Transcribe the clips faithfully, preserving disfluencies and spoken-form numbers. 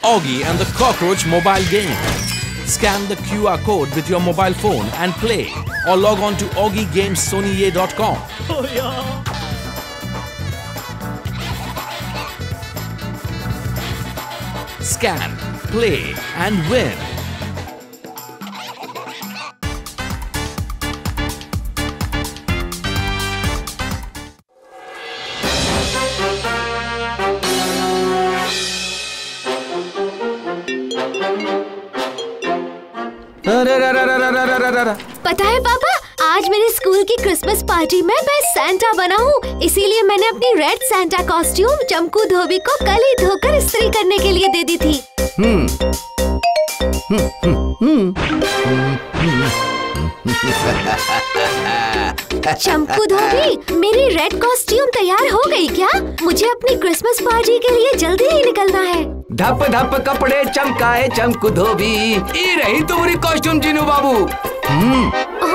Augie and the Cockroach mobile game. Scan the Q R code with your mobile phone and play, or log on to augie games sony dot com. Oh, yeah. Scan, play and win. पता है पापा, आज मेरे school की Christmas party में मैं Santa बना हूँ, इसीलिए मैंने अपनी red Santa costume Chamku Dhobi को कल ही धोकर इस्त्री करने के लिए दे दी थी। हम्म। चमकू धोबी, मेरी रेड कॉस्ट्यूम तैयार हो गई क्या? मुझे अपनी क्रिसमस पार्टी के लिए जल्दी ही निकलना है। धप धप कपड़े चमकाए चमकू धोबी, ये रही तुम्हारी कॉस्ट्यूम जीनू बाबू। हम्म।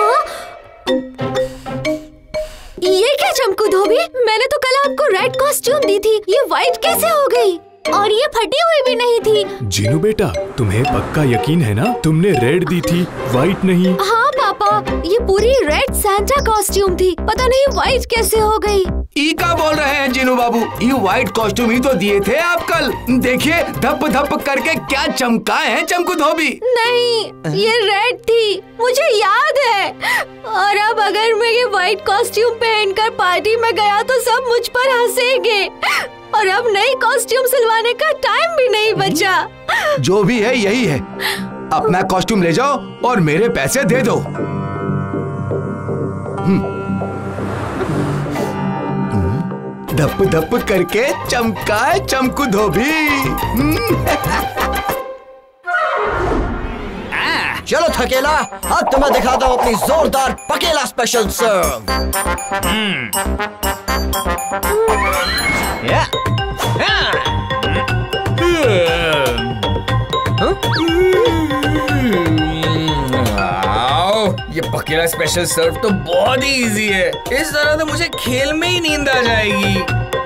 ये क्या चमकू धोबी? मैंने तो कल आपको रेड कॉस्ट्यूम दी थी, ये व्हाइट कैसे हो गई? और ये फटी हुई भी नहीं थी। जीनू बेटा, तुम्हें पक्का यकीन है ना? तुमने रेड दी थी, व्हाइट नहीं। हाँ पापा, ये पूरी रेड सैंटा कॉस्ट्यूम थी, पता नहीं व्हाइट कैसे हो गई। ई का बोल रहे हैं जीनू बाबू, ये व्हाइट कॉस्ट्यूम ही तो दिए थे आप कल। देखिए धप धप करके क्या चमकाए हैं चमकू धोबी। नहीं, ये रेड थी, मुझे याद है। और अब अगर मैं ये व्हाइट कॉस्ट्यूम पहनकर पार्टी में गया तो सब मुझ पर हंसेंगे, और अब नई कॉस्ट्यूम सिलवाने का टाइम भी नहीं बचा। जो भी है यही है, अपना कॉस्ट्यूम ले जाओ और मेरे पैसे दे दो। धप धप करके चमकाए चमकू धोबी। चलो थकेला, अब तुम्हें दिखाता हूँ अपनी जोरदार पकेला स्पेशल सर्व। ये पकेला स्पेशल सर्व तो बहुत ही इजी है, इस तरह तो मुझे खेल में ही नींद आ जाएगी।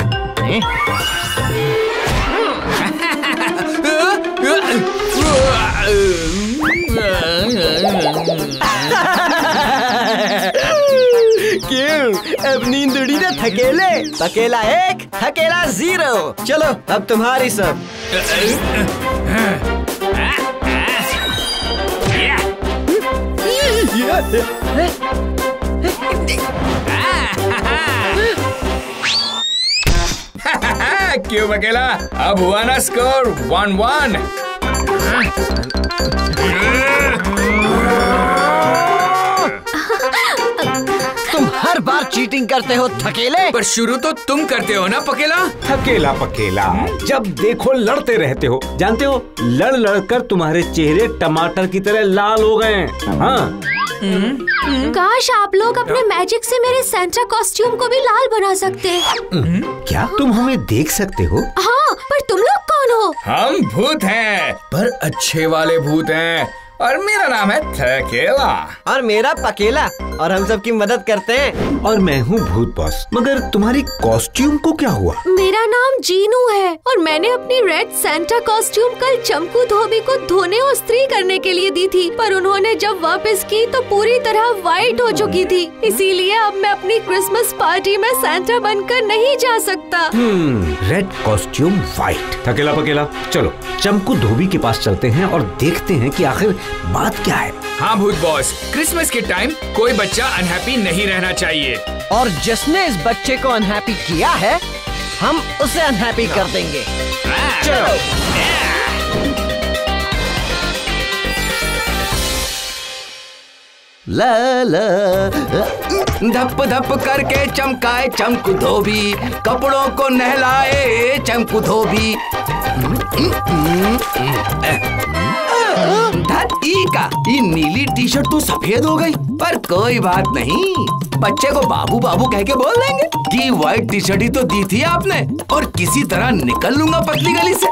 क्यों, अब नींद उड़ी ना थकेले? पकेला एक, थकेला जीरो। चलो अब तुम्हारी सब। क्यों बकेला, अब हुआ ना स्कोर वन वन। तुम हर बार चीटिंग करते हो थकेले। पर शुरू तो तुम करते हो ना पकेला। थकेला पकेला, जब देखो लड़ते रहते हो। जानते हो, लड़ लड़ कर तुम्हारे चेहरे टमाटर की तरह लाल हो गए हैं। हाँ। काश आप लोग अपने मैजिक से मेरे सैंटा कॉस्ट्यूम को भी लाल बना सकते। क्या तुम हमें देख सकते हो? हाँ, पर तुम लोग कौन हो? हम भूत हैं, पर अच्छे वाले भूत हैं, और मेरा नाम है थकेला। और मेरा पकेला, और हम सबकी मदद करते हैं। और मैं हूँ भूत बॉस। मगर तुम्हारी कॉस्ट्यूम को क्या हुआ? मेरा नाम जीनू है, और मैंने अपनी रेड सैंटा कॉस्ट्यूम कल चमकू धोबी को धोने और इस्त्री करने के लिए दी थी, पर उन्होंने जब वापस की तो पूरी तरह व्हाइट हो चुकी थी। इसीलिए अब मैं अपनी क्रिसमस पार्टी में सैंटा बनकर नहीं जा सकता। हम्म, रेड कॉस्ट्यूम व्हाइट। थकेला पकेला, चलो चमकू धोबी के पास चलते हैं और देखते हैं कि आखिर बात क्या है। हाँ भूत बॉस, क्रिसमस के टाइम कोई बच्चा अनहैप्पी नहीं रहना चाहिए, और जिसने इस बच्चे को अनहैप्पी किया है, हम उसे अनहैप्पी कर देंगे। चलो। ला ला धप धप करके चमकाए चमकू धोबी, कपड़ों को नहलाए चमकू धोबी। ई का ये नीली टी शर्ट तो सफेद हो गई, पर कोई बात नहीं, बच्चे को बाबू बाबू कह के बोल देंगे कि व्हाइट टी शर्ट ही तो दी थी आपने, और किसी तरह निकल लूंगा पतली गली से।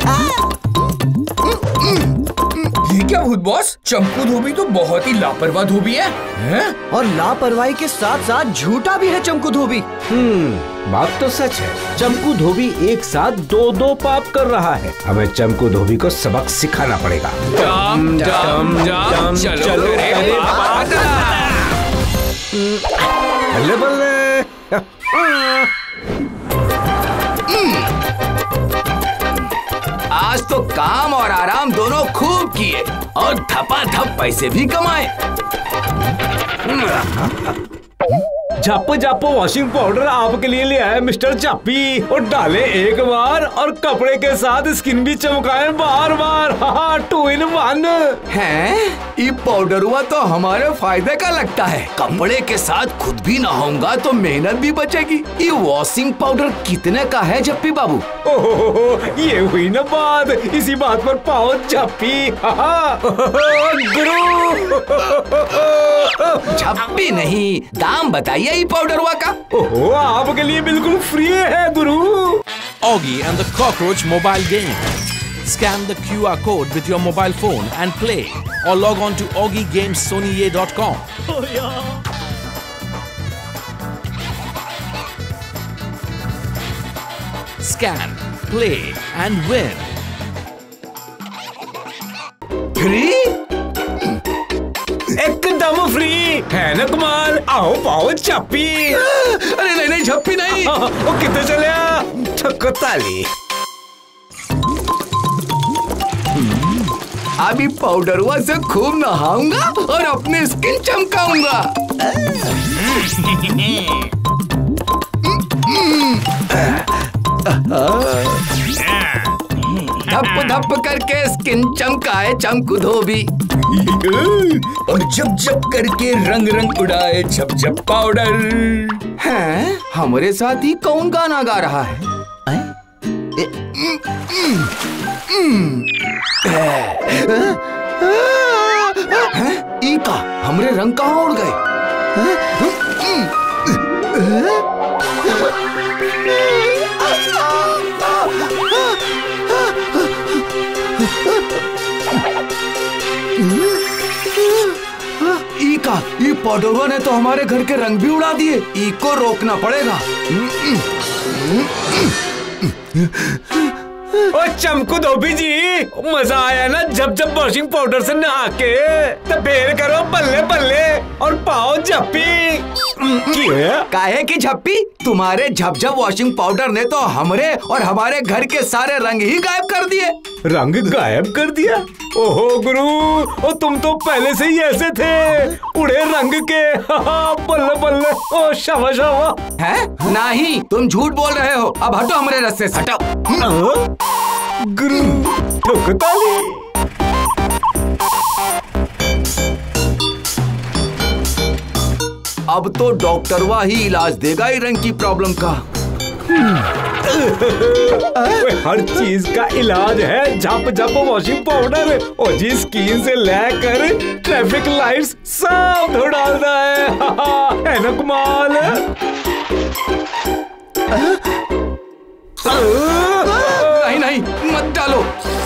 ये क्या भूत बॉस, चमकू धोबी तो बहुत ही लापरवाह धोबी है, हैं? और लापरवाही के साथ साथ झूठा भी है चमकू धोबी। हम्म बात तो सच है, चमकू धोबी एक साथ दो दो पाप कर रहा है। हमें चमकू धोबी को सबक सिखाना पड़ेगा। जम जम जम चलो रे बल्ले बल्ले। आज तो काम और आराम दोनों खूब किए और धपाधप पैसे भी कमाए। जापो जापो वॉशिंग पाउडर आपके लिए ले आया मिस्टर चापी, और डाले एक बार और कपड़े के साथ स्किन भी चमकाए बार बार। हाँ, टू इन वन हैं? ये पाउडर हुआ तो हमारे फायदे का लगता है। कपड़े के साथ खुद भी नहाऊंगा तो मेहनत भी बचेगी। ये वॉशिंग पाउडर कितने का है जप्पी बाबू? ओह, ये हुई ना बात, इसी बात पर पाओ जप्पी। गुरु झप्पी नहीं, दाम बताइए ये पाउडर हुआ का। ओहो, आपके लिए बिल्कुल फ्री है गुरु। Oggy and the Cockroach mobile game. Scan the Q R code with your mobile phone and play, or log on to oggy games sony a dot com. Scan, play and win. Free? एकदम free है ना कमाल। आओ पाओ चापी। अरे नहीं नहीं झप्पी नहीं। वो कितने चले? छक्को ताली। अभी पाउडर हुआ से खूब नहाऊंगा और अपनी स्किन चमकाऊंगा। धप धप करके स्किन चमकाए चमकू धोबी, और जब जब करके रंग रंग उड़ाए झप झप पाउडर। हैं? हमारे साथ ही कौन गाना गा रहा है? ईका, हमरे रंग कहाँ उड़ गए? ईका, ये पाउडरवा ने तो हमारे घर के रंग भी उड़ा दिए। ई को रोकना पड़ेगा। ओ चमकू धोबी जी, मजा आया ना जब जब वॉशिंग पाउडर से नहा के? तो बेर करो बल्ले बल्ले और पाओ झप्पी। काहे की झप्पी? तुम्हारे झपझप वॉशिंग पाउडर ने तो हमरे और हमारे घर के सारे रंग ही गायब कर दिए। रंग गायब कर दिया? ओहो गुरु, ओ तुम तो पहले से ही ऐसे थे, उड़े रंग के। बल्ले बल्ले, ओ शावा शावा। है? नहीं, तुम झूठ बोल रहे हो। अब हटो हमारे रास्ते से, हटो। गुरु ठोकताली। अब तो डॉक्टरवा ही इलाज देगा ही रंग की प्रॉब्लम का। हर चीज का इलाज है झप झप वॉशिंग पाउडर, और जी स्किन से लेकर ट्रैफिक लाइट्स सब धो डालता है। है ना कमाल? नहीं नहीं, मत डालो।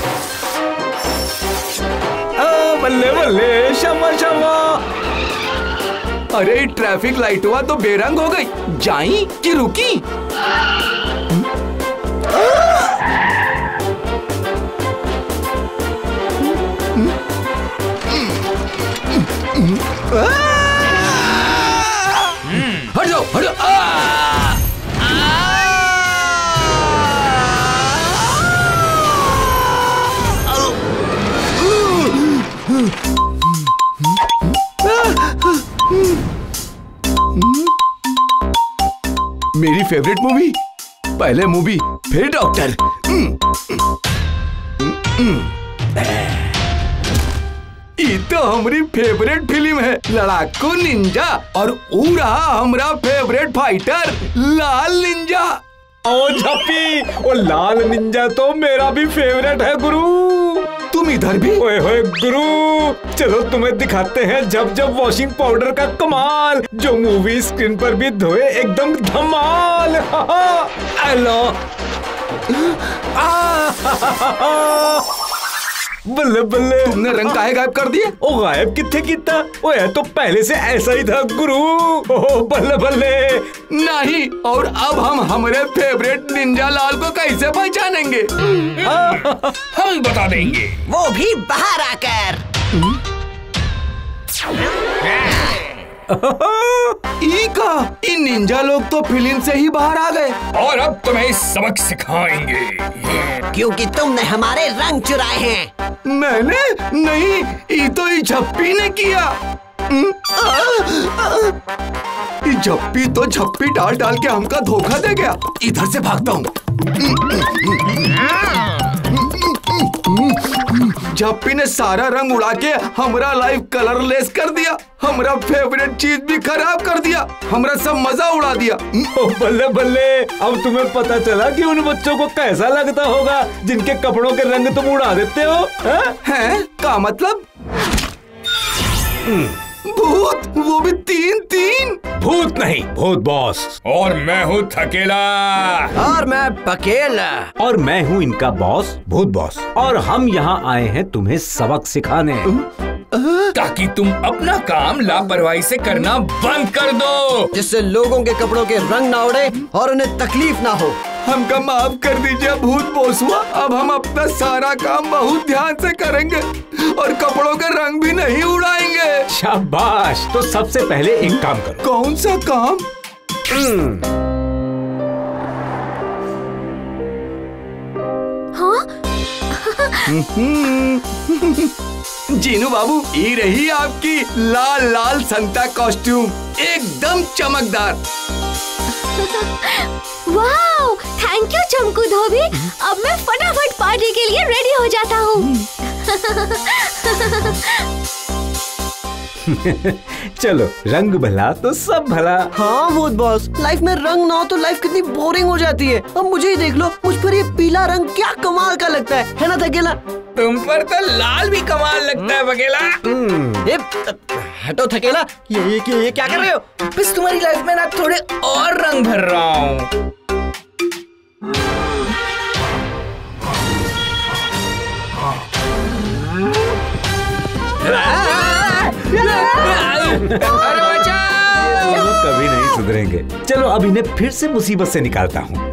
बल्ले बल्ले, शमा शमा। अरे ट्रैफिक लाइट हुआ तो बेरंग हो गई। जाई कि रुकी? हट जाओ, हट जाओ। मेरी फेवरेट मूवी, पहले मूवी फिर डॉक्टर। ये तो हमारी फेवरेट फिल्म है, लड़ाकू निंजा, और ऊ रहा हमारा फेवरेट फाइटर लाल निंजा। ओ झप्पी, ओ लाल निंजा तो मेरा भी फेवरेट है गुरु। तुम इधर भी? ओए होए गुरु, चलो तुम्हें दिखाते हैं जब जब वॉशिंग पाउडर का कमाल, जो मूवी स्क्रीन पर भी धोए एकदम धमाल। हेलो, बल्ले बल्ले। तुमने रंग काहे गायब कर दिए? ओ गायब किथे कीता? ओ है तो पहले से ऐसा ही था गुरु। ओ बल्ले बल्ले। नहीं, और अब हम हमारे फेवरेट निंजा लाल को कैसे पहचानेंगे? हम बता देंगे, वो भी बाहर आकर। ई का इ निंजा लोग तो फिल्म से ही बाहर आ गए और अब तुम्हें सबक सिखाएंगे, क्योंकि तुमने हमारे रंग चुराए हैं। मैंने नहीं, ई तो ई झप्पी ने किया। ई झप्पी तो झप्पी डाल डाल के हमका धोखा दे गया। इधर से भागता हूँ। झप्पी ने सारा रंग उड़ा के हमरा लाइफ कलरलेस कर दिया, हमरा फेवरेट चीज भी खराब कर दिया, हमरा सब मजा उड़ा दिया। ओ बल्ले बल्ले, अब तुम्हें पता चला कि उन बच्चों को कैसा लगता होगा जिनके कपड़ों के रंग तुम उड़ा देते हो। हैं? का मतलब? भूत, वो भी तीन तीन। भूत नहीं, भूत बॉस। और मैं हूँ थकेला। और मैं पकेला। और मैं हूँ इनका बॉस, भूत बॉस। और हम यहाँ आए हैं तुम्हें सबक सिखाने, ताकि तुम अपना काम लापरवाही से करना बंद कर दो, जिससे लोगों के कपड़ों के रंग ना उड़े और उन्हें तकलीफ ना हो। हमका माफ कर दीजिए भूत बॉसुआ। अब हम अपना सारा काम बहुत ध्यान से करेंगे और कपड़ों के रंग भी नहीं उड़ाएंगे। शाबाश। तो सबसे पहले एक काम करो। कौन सा काम? हाँ? जीनू बाबू, ये रही आपकी लाल लाल संता कॉस्ट्यूम, एकदम चमकदार। Wow, thank you Chamku Dhobi. अब मैं फटाफट पार्टी के लिए रेडी हो जाता हूँ। चलो, रंग भला तो सब भला। हाँ भूत बॉस, लाइफ में रंग ना हो तो लाइफ कितनी बोरिंग हो जाती है। अब मुझे ही देख लो, मुझ पर ये पीला रंग क्या कमाल का लगता है, है ना थकेला? तुम पर तो लाल भी कमाल लगता है बकेला। ये हटो थकेला, ये, ये, ये, ये क्या कर रहे हो? बस तुम्हारी लाइफ में ना थोड़े और रंग भर रहा हूँ। कभी नहीं सुधरेंगे। चलो अब इन्हें फिर से मुसीबत से निकालता हूँ।